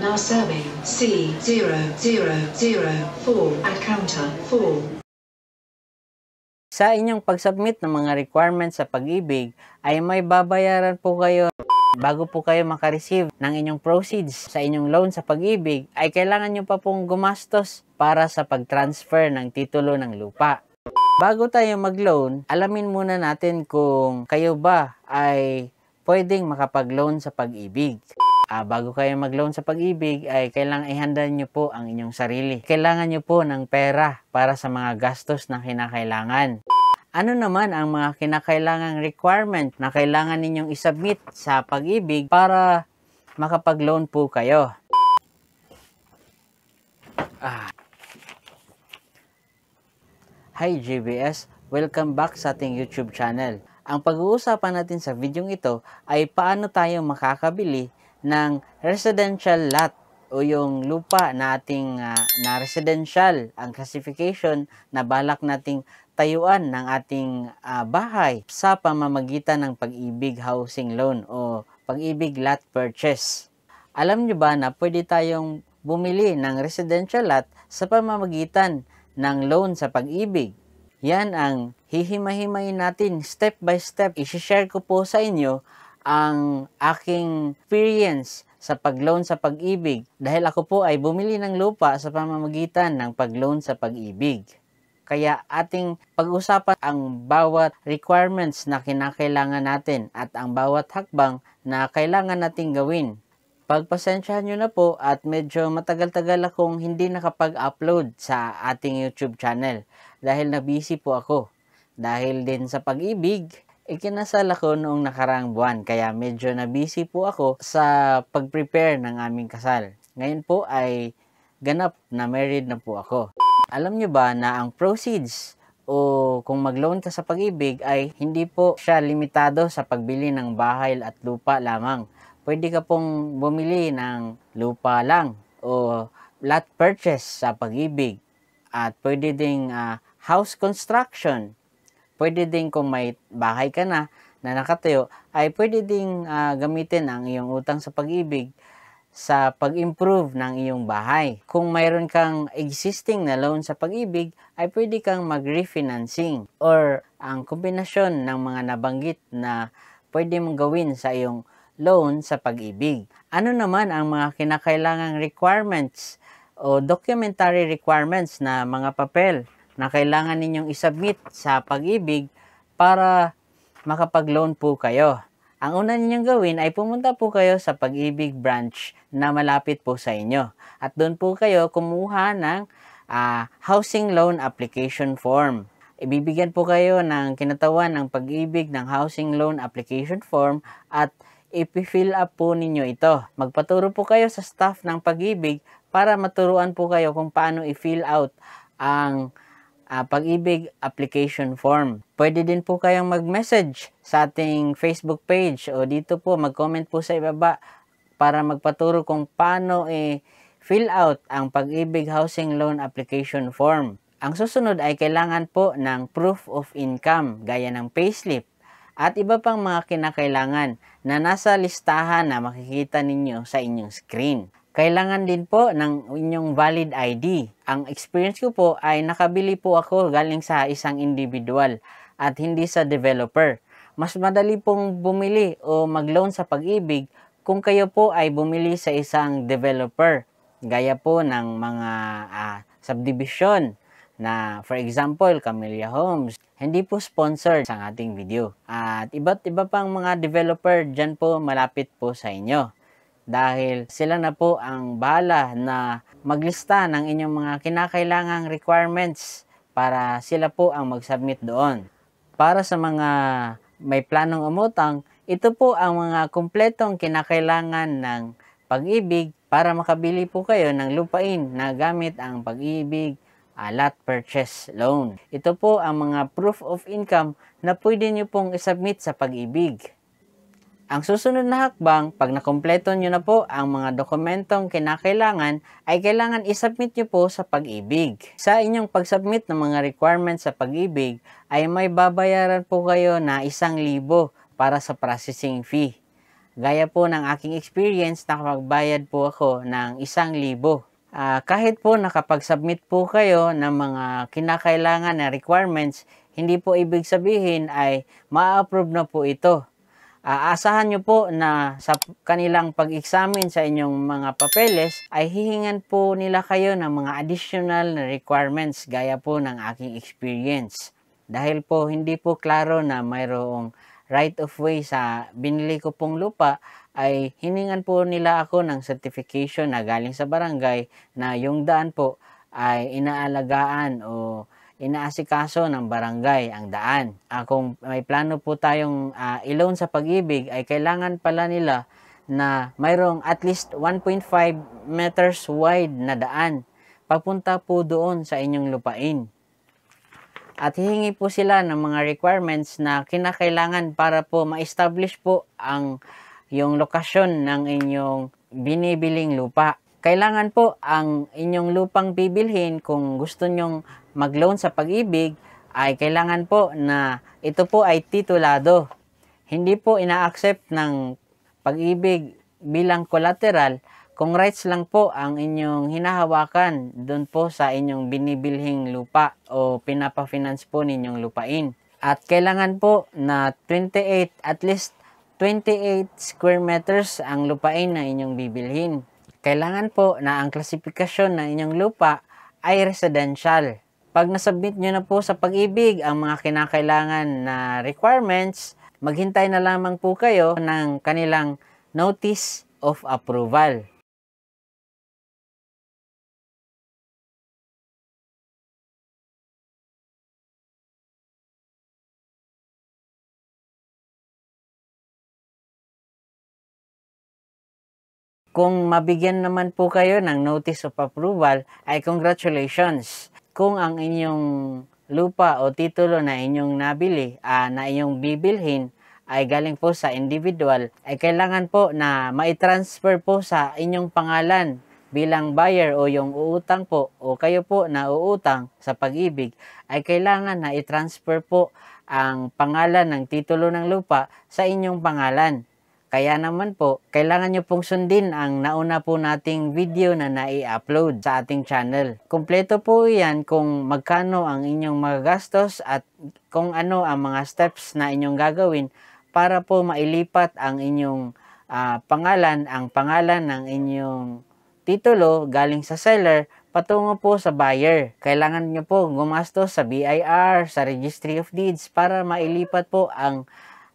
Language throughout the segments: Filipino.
Now serving C0004 at counter 4. Sa inyong pag-submit ng mga requirements sa Pag-ibig ay may babayaran po kayo. Bago po kayo makareceive ng inyong proceeds sa inyong loan sa Pag-ibig ay kailangan nyo pa pong gumastos para sa pag-transfer ng titulo ng lupa. Bago tayo mag-loan, alamin muna natin kung kayo ba ay pwedeng makapag-loan sa Pag-ibig. Bago kayo mag-loan sa Pag-ibig ay kailangan ihanda nyo po ang inyong sarili. Kailangan nyo po ng pera para sa mga gastos na kinakailangan. Ano naman ang mga kinakailangang requirement na kailangan ninyong isubmit sa Pag-ibig para makapag-loan po kayo? Hi GBS! Welcome back sa ating YouTube channel. Ang pag-uusapan natin sa video ito ay paano tayo makakabili ng residential lot o yung lupa na ating na residential ang classification na balak nating tayuan ng ating bahay sa pamamagitan ng Pag-ibig Housing Loan o Pag-ibig Lot Purchase. Alam nyo ba na pwede tayong bumili ng residential lot sa pamamagitan ng loan sa Pag-ibig? Yan ang hihimay-himayin natin step by step. I-share ko po sa inyo ang aking experience sa pag-loan sa Pag-ibig dahil ako po ay bumili ng lupa sa pamamagitan ng pag-loan sa Pag-ibig. Kaya ating pag-usapan ang bawat requirements na kinakailangan natin at ang bawat hakbang na kailangan nating gawin. Pagpasensyahan nyo na po at medyo matagal-tagal akong hindi nakapag-upload sa ating YouTube channel dahil na-busy po ako. Dahil din sa Pag-ibig, ikinasal ako noong nakaraang buwan kaya medyo na-busy po ako sa pag-prepare ng aming kasal. Ngayon po ay ganap na married na po ako. Alam nyo ba na ang proceeds o kung mag-loan ka sa Pag-ibig ay hindi po siya limitado sa pagbili ng bahay at lupa lamang. Pwede ka pong bumili ng lupa lang o lot purchase sa Pag-ibig. At pwede ding house construction. Pwede din kung may bahay ka na nakatayo, ay pwede ding gamitin ang iyong utang sa Pag-ibig sa pag-improve ng iyong bahay. Kung mayroon kang existing na loan sa Pag-ibig, ay pwede kang mag-refinancing or ang kombinasyon ng mga nabanggit na pwede mong gawin sa iyong loan sa Pag-ibig. Ano naman ang mga kinakailangang requirements o documentary requirements na mga papel na kailangan ninyong isubmit sa Pag-ibig para makapag-loan po kayo? Ang una ninyong gawin ay pumunta po kayo sa Pag-ibig branch na malapit po sa inyo. At doon po kayo kumuha ng housing loan application form. Ibibigyan po kayo ng kinatawan ng Pag-ibig ng housing loan application form at i-fill up po ninyo ito. Magpaturo po kayo sa staff ng Pag-ibig para maturuan po kayo kung paano i-fill out ang Pag-ibig application form. Pwede din po kayong mag-message sa ating Facebook page o dito po mag-comment po sa ibaba para magpaturo kung paano i-fill out ang Pag-ibig Housing Loan Application Form. Ang susunod ay kailangan po ng proof of income gaya ng payslip at iba pang mga kinakailangan na nasa listahan na makikita ninyo sa inyong screen. Kailangan din po ng inyong valid ID. Ang experience ko po ay nakabili po ako galing sa isang individual at hindi sa developer. Mas madali pong bumili o mag-loan sa Pag-ibig kung kayo po ay bumili sa isang developer. Gaya po ng mga subdivision na for example, Camellia Homes. Hindi po sponsored sa ating video. At iba't iba pang mga developer dyan po malapit po sa inyo. Dahil sila na po ang bahala na maglista ng inyong mga kinakailangang requirements para sila po ang mag-submit doon. Para sa mga may planong umutang, ito po ang mga kumpletong kinakailangan ng Pag-ibig para makabili po kayo ng lupain na gamit ang Pag-ibig lot purchase loan. Ito po ang mga proof of income na pwede nyo pong isubmit sa Pag-ibig. Ang susunod na hakbang, pag nakompleto nyo na po ang mga dokumentong kinakailangan, ay kailangan isubmit nyo po sa Pag-ibig. Sa inyong pagsubmit ng mga requirements sa Pag-ibig, ay may babayaran po kayo na 1,000 para sa processing fee. Gaya po ng aking experience, nakapagbayad po ako ng 1,000. Kahit po nakapag-submit po kayo ng mga kinakailangan na requirements, hindi po ibig sabihin ay ma-approve na po ito. Aasahan nyo po na sa kanilang pag-examine sa inyong mga papeles ay hihingan po nila kayo ng mga additional na requirements gaya po ng aking experience. Dahil po hindi po klaro na mayroong right of way sa binili ko pong lupa, ay hiningan po nila ako ng certification na galing sa barangay na yung daan po ay inaalagaan o inaasikaso ng barangay ang daan. Kung may plano po tayong i-loan sa Pag-ibig, ay kailangan pala nila na mayroong at least 1.5 meters wide na daan papunta po doon sa inyong lupain. At hihingi po sila ng mga requirements na kinakailangan para po ma-establish po yung lokasyon ng inyong binibiling lupa. Kailangan po ang inyong lupang bibilhin, kung gusto nyong mag-loan sa Pag-ibig, ay kailangan po na ito po ay titulado. Hindi po ina-accept ng Pag-ibig bilang collateral kung rights lang po ang inyong hinahawakan doon po sa inyong binibilhing lupa o pinapafinance po ninyong lupain. At kailangan po na at least 28 square meters ang lupain na inyong bibilhin. Kailangan po na ang klasifikasyon ng inyong lupa ay residential. Pag nasubmit nyo na po sa Pag-ibig ang mga kinakailangan na requirements, maghintay na lamang po kayo ng kanilang notice of approval. Kung mabigyan naman po kayo ng notice of approval, ay congratulations. Kung ang inyong lupa o titulo na inyong nabili, na inyong bibilhin, ay galing po sa individual, ay kailangan po na mai-transfer po sa inyong pangalan bilang buyer o yung uutang po o kayo po na uutang sa Pag-ibig, ay kailangan na i-transfer po ang pangalan ng titulo ng lupa sa inyong pangalan. Kaya naman po, kailangan nyo pong sundin ang nauna po nating video na nai-upload sa ating channel. Kompleto po yan kung magkano ang inyong magagastos at kung ano ang mga steps na inyong gagawin para po mailipat ang inyong pangalan, ang pangalan ng inyong titulo galing sa seller patungo po sa buyer. Kailangan nyo po gumastos sa BIR, sa Registry of Deeds para mailipat po ang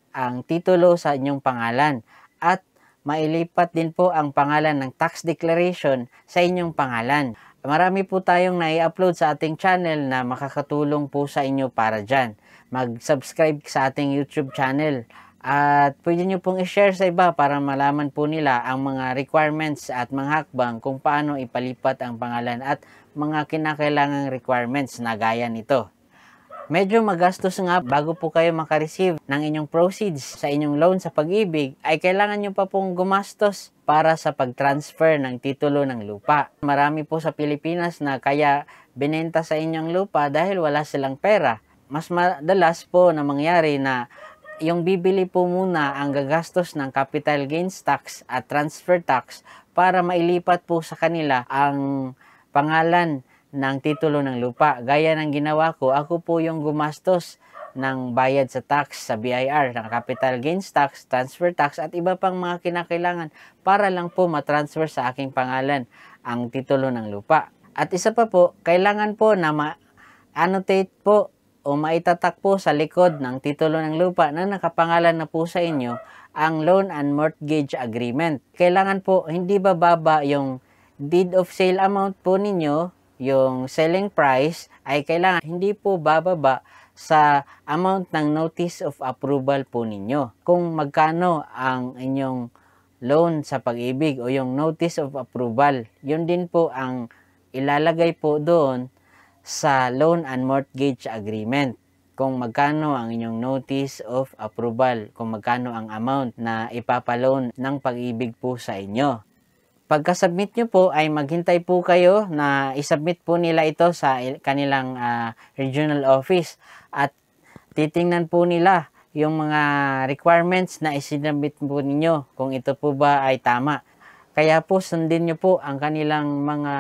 titulo sa inyong pangalan at mailipat din po ang pangalan ng tax declaration sa inyong pangalan. Marami po tayong nai-upload sa ating channel na makakatulong po sa inyo para dyan. Mag-subscribe sa ating YouTube channel at pwede nyo pong i-share sa iba para malaman po nila ang mga requirements at mga hakbang kung paano ipalipat ang pangalan at mga kinakailangang requirements na gaya nito. Medyo magastos nga bago po kayo makareceive ng inyong proceeds sa inyong loan sa Pag-ibig, ay kailangan nyo pa pong gumastos para sa pag-transfer ng titulo ng lupa. Marami po sa Pilipinas na kaya binenta sa inyong lupa dahil wala silang pera. Mas madalas po na mangyari na yung bibili po muna ang gagastos ng capital gains tax at transfer tax para mailipat po sa kanila ang pangalan ng titulo ng lupa. Gaya ng ginawa ko, ako po yung gumastos ng bayad sa tax sa BIR, ng capital gains tax, transfer tax at iba pang mga kinakailangan para lang po matransfer sa aking pangalan ang titulo ng lupa. At isa pa po, kailangan po na ma-annotate po o maitatak po sa likod ng titulo ng lupa na nakapangalan na po sa inyo ang loan and mortgage agreement. Kailangan po hindi bababa yung deed of sale amount po ninyo, yung selling price ay kailangan hindi po bababa sa amount ng notice of approval po ninyo. Kung magkano ang inyong loan sa Pag-ibig o yung notice of approval, yun din po ang ilalagay po doon sa loan and mortgage agreement. Kung magkano ang inyong notice of approval, kung magkano ang amount na ipapaloan ng Pag-ibig po sa inyo. Pagka-submit nyo po ay maghintay po kayo na isubmit po nila ito sa kanilang regional office at titingnan po nila yung mga requirements na isinabit po ninyo kung ito po ba ay tama. Kaya po sundin nyo po ang kanilang mga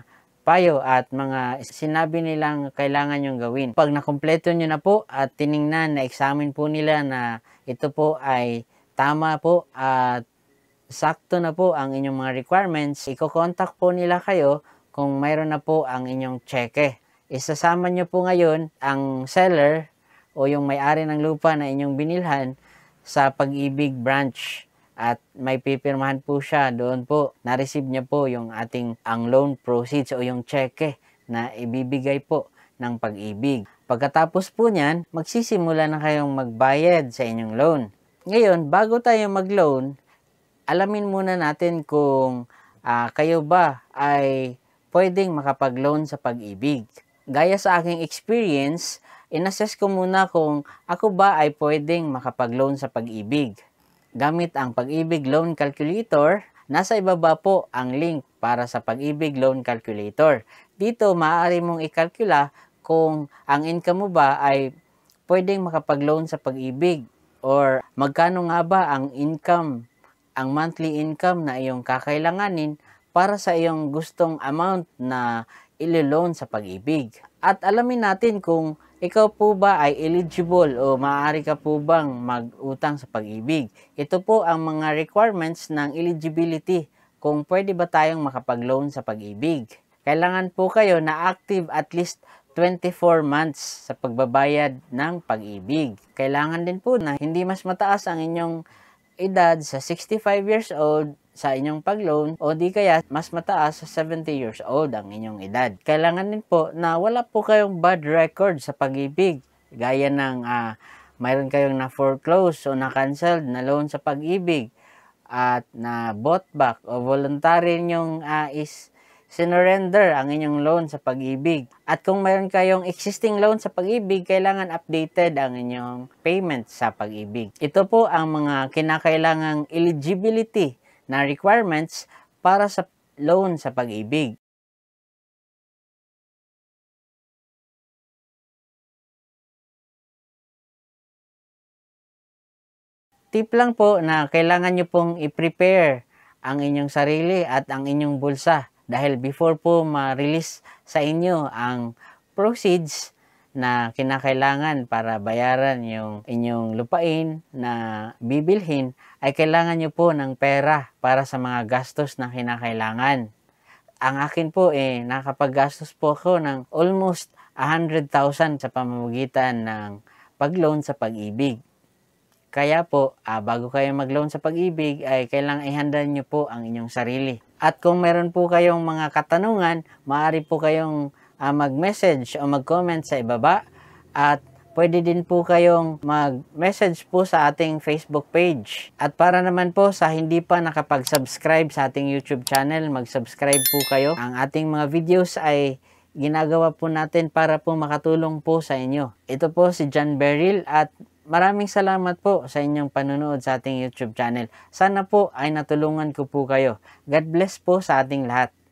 payo at mga sinabi nilang kailangan nyong gawin. Pag nakumpleto nyo na po at tiningnan, na-examine po nila na ito po ay tama po at sakto na po ang inyong mga requirements, iko-contact po nila kayo kung mayroon na po ang inyong cheque. Isasama nyo po ngayon ang seller o yung may-ari ng lupa na inyong binilhan sa Pag-ibig branch. At may pipirmahan po siya doon po. Na-receive niya po yung ang loan proceeds o yung cheque na ibibigay po ng Pag-ibig. Pagkatapos po niyan, magsisimula na kayong magbayad sa inyong loan. Ngayon, bago tayo mag-loan, alamin muna natin kung kayo ba ay pwedeng makapag-loan sa Pag-ibig. Gaya sa aking experience, inassess ko muna kung ako ba ay pwedeng makapag-loan sa Pag-ibig. Gamit ang Pag-ibig Loan Calculator, nasa ibaba po ang link para sa Pag-ibig Loan Calculator. Dito, maaari mong ikalkula kung ang income mo ba ay pwedeng makapag-loan sa Pag-ibig or magkano nga ba ang income, ang monthly income na iyong kakailanganin para sa iyong gustong amount na ilo-loan sa Pag-ibig. At alamin natin kung ikaw po ba ay eligible o maaari ka po bang mag-utang sa Pag-ibig. Ito po ang mga requirements ng eligibility kung pwede ba tayong makapag-loan sa Pag-ibig. Kailangan po kayo na active at least 24 months sa pagbabayad ng Pag-ibig. Kailangan din po na hindi mas mataas ang inyong edad sa 65 years old sa inyong pag-loan o di kaya mas mataas sa 70 years old ang inyong edad. Kailangan din po na wala po kayong bad record sa Pag-ibig. Gaya ng mayroon kayong na-foreclose o na-cancelled na loan sa Pag-ibig at na bought back o voluntary nyong sinurrender ang inyong loan sa Pag-ibig. At kung mayroon kayong existing loan sa Pag-ibig, kailangan updated ang inyong payment sa Pag-ibig. Ito po ang mga kinakailangang eligibility na requirements para sa loan sa Pag-ibig. Tip lang po na kailangan nyo pong i-prepare ang inyong sarili at ang inyong bulsa dahil before po ma-release sa inyo ang proceeds na kinakailangan para bayaran yung inyong lupain na bibilhin, ay kailangan nyo po ng pera para sa mga gastos na kinakailangan. Ang akin po nakapaggastos po ako ng almost 100,000 sa pamamagitan ng pag-loan sa Pag-ibig. Kaya po, bago kayo mag-loan sa Pag-ibig, ay kailangan ihanda nyo po ang inyong sarili. At kung meron po kayong mga katanungan, maaari po kayong mag-message o mag-comment sa ibaba. At pwede din po kayong mag-message po sa ating Facebook page. At para naman po sa hindi pa nakapag-subscribe sa ating YouTube channel, mag-subscribe po kayo. Ang ating mga videos ay ginagawa po natin para po makatulong po sa inyo. Ito po si John Beryl at maraming salamat po sa inyong panonood sa ating YouTube channel. Sana po ay natulungan ko po kayo. God bless po sa ating lahat.